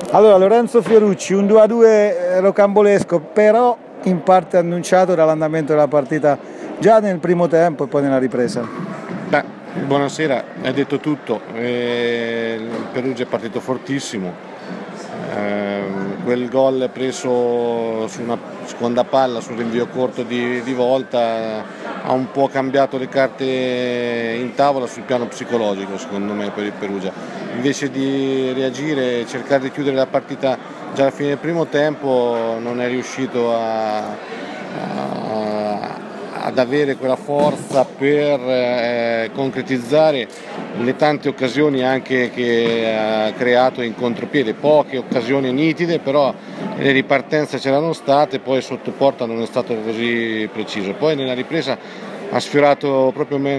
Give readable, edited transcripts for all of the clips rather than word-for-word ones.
Allora, Lorenzo Fiorucci, un 2-2 rocambolesco, però in parte annunciato dall'andamento della partita già nel primo tempo e poi nella ripresa. Beh, buonasera, hai detto tutto. Il Perugia è partito fortissimo. Quel gol preso su una seconda palla, sul rinvio corto di Volta, ha un po' cambiato le carte in tavola sul piano psicologico, secondo me, per il Perugia. Invece di reagire e cercare di chiudere la partita già alla fine del primo tempo, non è riuscito ad avere quella forza per concretizzare le tante occasioni anche che ha creato in contropiede, poche occasioni nitide, però le ripartenze c'erano state, poi sotto porta non è stato così preciso. Poi nella ripresa ha sfiorato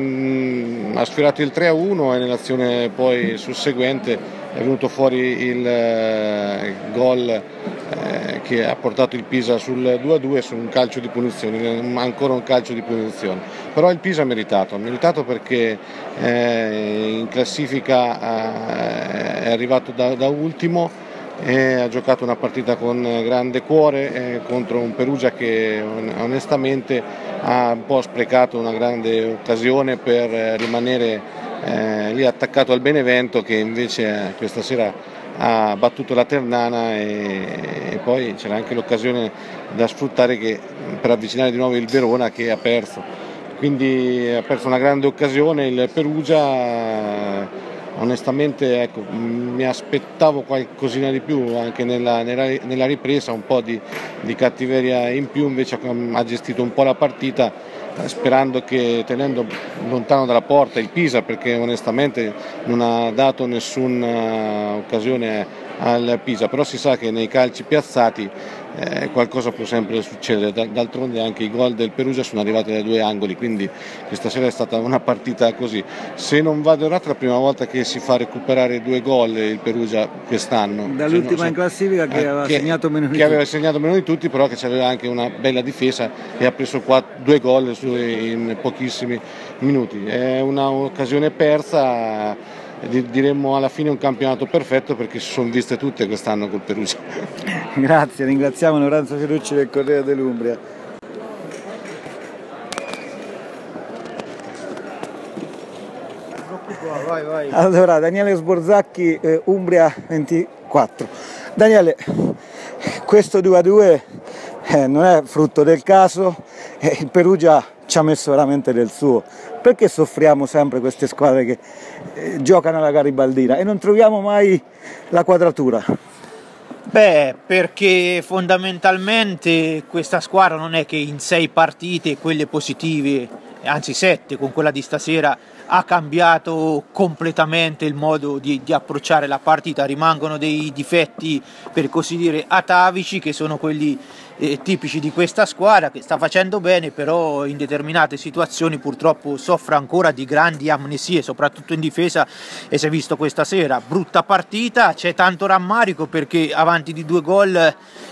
il 3-1 e nell'azione poi susseguente è venuto fuori il gol che ha portato il Pisa sul 2-2 su un calcio di punizione, ancora un calcio di punizione. Però il Pisa ha meritato perché in classifica è arrivato da ultimo e ha giocato una partita con grande cuore contro un Perugia che onestamente ha un po' sprecato una grande occasione per rimanere lì attaccato al Benevento, che invece questa sera ha battuto la Ternana e poi c'era anche l'occasione da sfruttare per avvicinare di nuovo il Verona, che ha perso. Quindi ha perso una grande occasione il Perugia. Onestamente, ecco, mi aspettavo qualcosina di più anche nella ripresa, un po' di cattiveria in più, invece ha gestito un po' la partita sperando che, tenendo lontano dalla porta il Pisa, perché onestamente non ha dato nessuna occasione al Pisa, però si sa che nei calci piazzati qualcosa può sempre succedere. D'altronde anche i gol del Perugia sono arrivati da due angoli, quindi questa sera è stata una partita così. Se non vado errato è la prima volta che si fa recuperare due gol il Perugia quest'anno, Dall'ultima in classifica che aveva segnato meno di tutti. Aveva segnato meno di tutti, però che aveva anche una bella difesa e ha preso due gol in pochissimi minuti. È un'occasione persa. Diremmo alla fine un campionato perfetto, perché si sono viste tutte quest'anno col Perugia. Grazie, ringraziamo Lorenzo Fiorucci del Corriere dell'Umbria. Vai. Allora, Daniele Sborzacchi, Umbria 24. Daniele, questo 2-2 non è frutto del caso, il Perugia ci ha messo veramente del suo. Perché soffriamo sempre queste squadre che giocano alla garibaldina e non troviamo mai la quadratura? Beh, perché fondamentalmente questa squadra non è che in 6 partite, quelle positive, anzi 7 con quella di stasera, ha cambiato completamente il modo di approcciare la partita. Rimangono dei difetti, per così dire, atavici, che sono quelli tipici di questa squadra, che sta facendo bene, però in determinate situazioni purtroppo soffre ancora di grandi amnesie, soprattutto in difesa, e si è visto questa sera. Brutta partita, c'è tanto rammarico perché avanti di 2 gol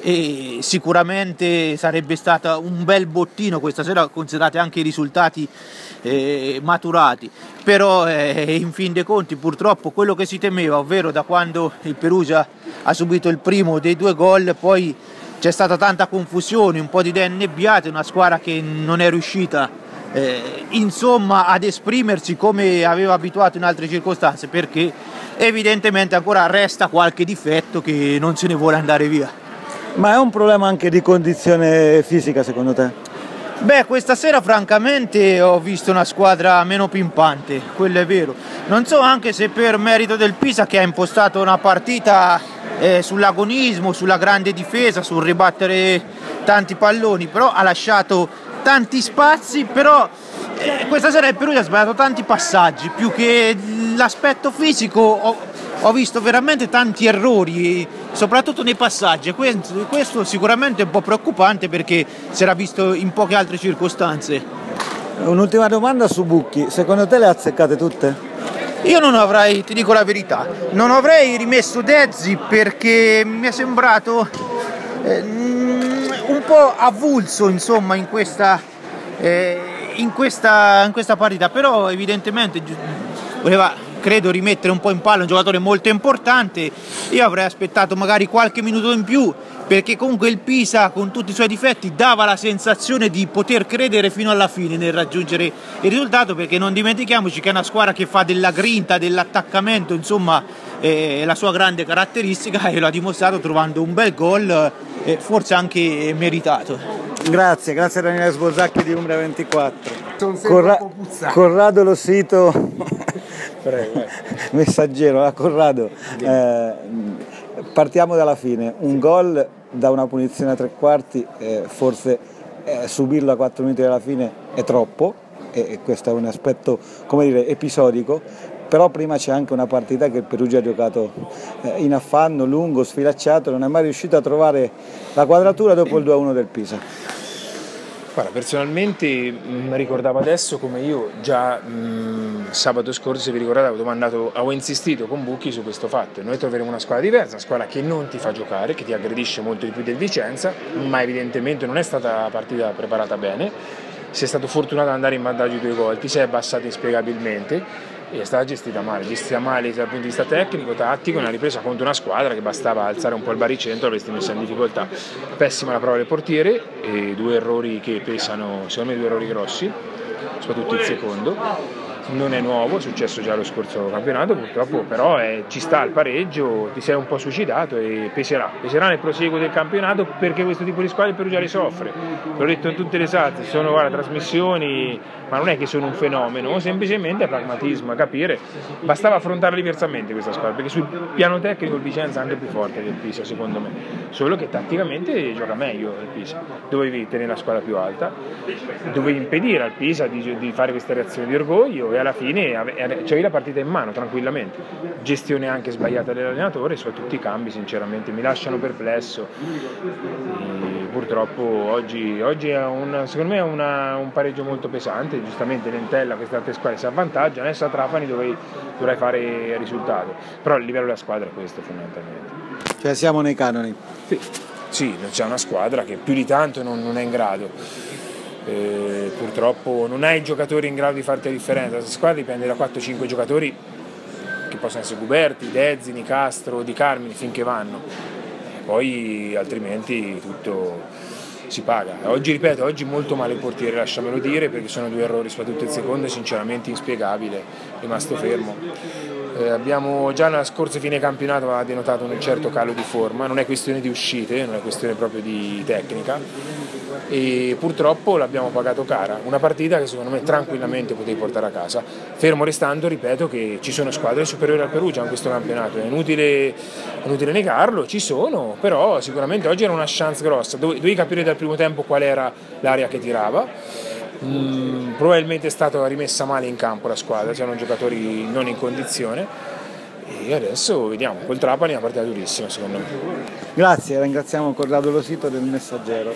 sicuramente sarebbe stato un bel bottino questa sera, considerate anche i risultati maturati, però in fin dei conti purtroppo quello che si temeva, ovvero da quando il Perugia ha subito il primo dei 2 gol, poi c'è stata tanta confusione, un po' di idee annebbiate, una squadra che non è riuscita insomma ad esprimersi come aveva abituato in altre circostanze, perché evidentemente ancora resta qualche difetto che non se ne vuole andare via. Ma è un problema anche di condizione fisica, secondo te? Beh, questa sera francamente ho visto una squadra meno pimpante, quello è vero. Non so anche se per merito del Pisa, che ha impostato una partita sull'agonismo, sulla grande difesa, sul ribattere tanti palloni, però ha lasciato tanti spazi, però questa sera il Perugia ha sbagliato tanti passaggi, più che l'aspetto fisico ho visto veramente tanti errori, soprattutto nei passaggi. Questo sicuramente è un po' preoccupante, perché si era visto in poche altre circostanze. Un'ultima domanda su Bucchi, secondo te le ha azzeccate tutte? Io non avrei, ti dico la verità, non avrei rimesso Dezzi, perché mi è sembrato un po' avulso, insomma, in questa partita, però evidentemente voleva credo rimettere un po' in palla un giocatore molto importante. Io avrei aspettato magari qualche minuto in più, perché comunque il Pisa, con tutti i suoi difetti, dava la sensazione di poter credere fino alla fine nel raggiungere il risultato, perché non dimentichiamoci che è una squadra che fa della grinta, dell'attaccamento, insomma è la sua grande caratteristica, e lo ha dimostrato trovando un bel gol, forse anche meritato. Grazie Daniele Sborzacchi di Umbria 24. Corrado Losito, messaggero, Corrado, partiamo dalla fine, un gol da una punizione a tre quarti, forse subirlo a 4 minuti dalla fine è troppo, e questo è un aspetto, come dire, episodico, però prima c'è anche una partita che il Perugia ha giocato in affanno, lungo, sfilacciato, non è mai riuscito a trovare la quadratura dopo il 2-1 del Pisa. Guarda, personalmente mi ricordavo adesso come io già sabato scorso, se vi ricordate, avevo insistito con Bucchi su questo fatto. Noi troveremo una squadra diversa, una squadra che non ti fa giocare, che ti aggredisce molto di più del Vicenza, ma evidentemente non è stata la partita preparata bene. Sei stato fortunato ad andare in vantaggio di 2 gol, ti sei abbassato inspiegabilmente e è stata gestita male dal punto di vista tecnico, tattico, una ripresa contro una squadra che bastava alzare un po' il baricentro, l'avresti messa in difficoltà. Pessima la prova del portiere e 2 errori che pesano, secondo me 2 errori grossi, soprattutto il secondo. Non è nuovo, è successo già lo scorso campionato purtroppo, però ci sta il pareggio, ti sei un po' suicidato e peserà nel proseguo del campionato, perché questo tipo di squadre il Perugia le soffre. L'ho detto in tutte le salse, sono trasmissioni, ma non è che sono un fenomeno, semplicemente è pragmatismo, a capire. Bastava affrontarla diversamente questa squadra, perché sul piano tecnico il Vicenza è anche più forte del Pisa secondo me, solo che tatticamente gioca meglio il Pisa. Dovevi tenere la squadra più alta, dovevi impedire al Pisa di fare queste reazioni di orgoglio, e alla fine c'avevi la partita in mano tranquillamente. Gestione anche sbagliata dell'allenatore, soprattutto i cambi sinceramente mi lasciano perplesso, e purtroppo oggi è secondo me è un pareggio molto pesante. Giustamente Lentella, queste altre squadre si avvantaggiano, adesso a Trapani dovrai fare il risultato, però il livello della squadra è questo fondamentalmente. Cioè siamo nei canoni. Sì, c'è una squadra che più di tanto non è in grado. Purtroppo non hai giocatori in grado di farti la differenza. Questa squadra dipende da 4-5 giocatori che possono essere Guberti, Dezzi, Nicastro, Di Carmine finché vanno, poi altrimenti tutto si paga. Oggi molto male il portiere, lasciamelo dire, perché sono 2 errori, soprattutto il secondo è sinceramente inspiegabile, rimasto fermo. Abbiamo già nella scorsa fine campionato ha denotato un certo calo di forma, non è questione di uscite, non è questione proprio di tecnica, e purtroppo l'abbiamo pagato cara, una partita che secondo me tranquillamente potevi portare a casa, fermo restando, ripeto, che ci sono squadre superiori al Perugia in questo campionato, è inutile negarlo, ci sono, però sicuramente oggi era una chance grossa, dovevi capire dal primo tempo qual era l'area che tirava. Probabilmente è stata rimessa male in campo la squadra, c'erano giocatori non in condizione, e adesso vediamo, col Trapani è una partita durissima secondo me. Grazie, ringraziamo Corrado Losito del Messaggero.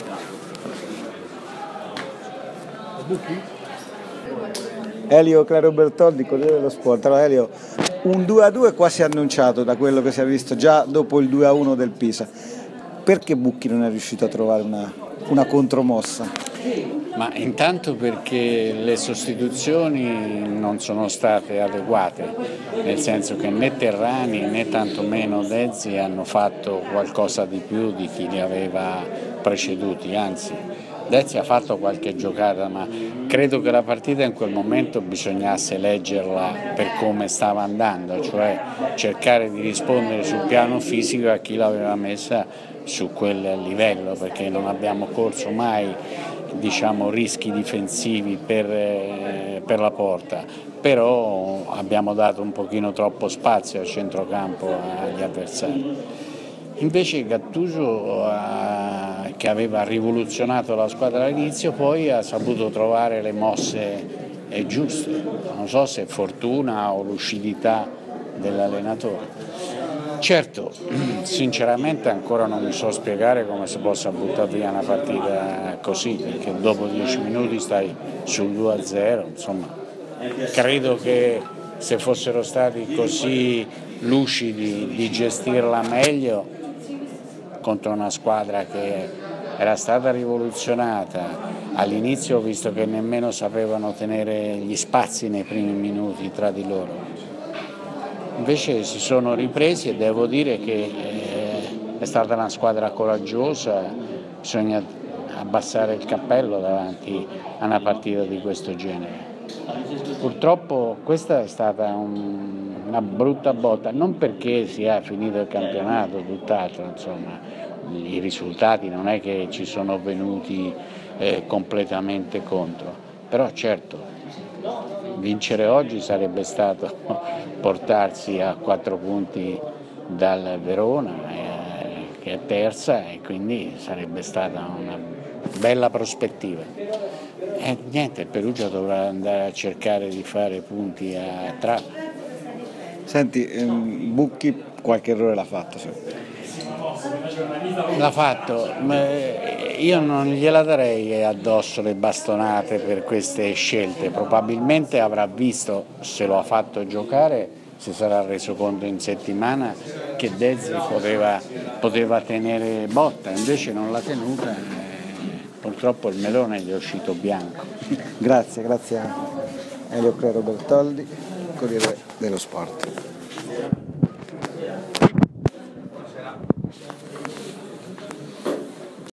Elio Claro Bertoldi, Corriere dello Sport. Allora Elio, un 2-2 quasi annunciato da quello che si è visto già dopo il 2-1 del Pisa. Perché Bucchi non è riuscito a trovare una contromossa? Ma intanto perché le sostituzioni non sono state adeguate, nel senso che né Terrani né tantomeno Dezzi hanno fatto qualcosa di più di chi li aveva preceduti, anzi Dezzi ha fatto qualche giocata, ma credo che la partita in quel momento bisognasse leggerla per come stava andando, cioè cercare di rispondere sul piano fisico a chi l'aveva messa su quel livello, perché non abbiamo corso mai rischi difensivi per la porta, però abbiamo dato un pochino troppo spazio al centrocampo agli avversari. Invece Gattuso, che aveva rivoluzionato la squadra all'inizio, poi ha saputo trovare le mosse giuste, non so se fortuna o lucidità dell'allenatore. Certo, sinceramente ancora non mi so spiegare come si possa buttare via una partita così, perché dopo 10 minuti stai sul 2-0, insomma, credo che se fossero stati così lucidi di gestirla meglio contro una squadra che era stata rivoluzionata, all'inizio ho visto che nemmeno sapevano tenere gli spazi nei primi minuti tra di loro. Invece si sono ripresi e devo dire che è stata una squadra coraggiosa, bisogna abbassare il cappello davanti a una partita di questo genere. Purtroppo questa è stata una brutta botta, non perché sia finito il campionato, tutt'altro, insomma, i risultati non è che ci sono venuti completamente contro, però certo vincere oggi sarebbe stato portarsi a 4 punti dal Verona, che è terza, e quindi sarebbe stata una bella prospettiva. E niente, il Perugia dovrà andare a cercare di fare punti a Trapani. Senti, Bucchi qualche errore l'ha fatto, sì. L'ha fatto, ma io non gliela darei addosso le bastonate per queste scelte, probabilmente avrà visto, se lo ha fatto giocare, si sarà reso conto in settimana che Dezzi poteva tenere botta, invece non l'ha tenuta, purtroppo il melone gli è uscito bianco. Grazie a Elio Crero Bertoldi, Corriere dello Sport.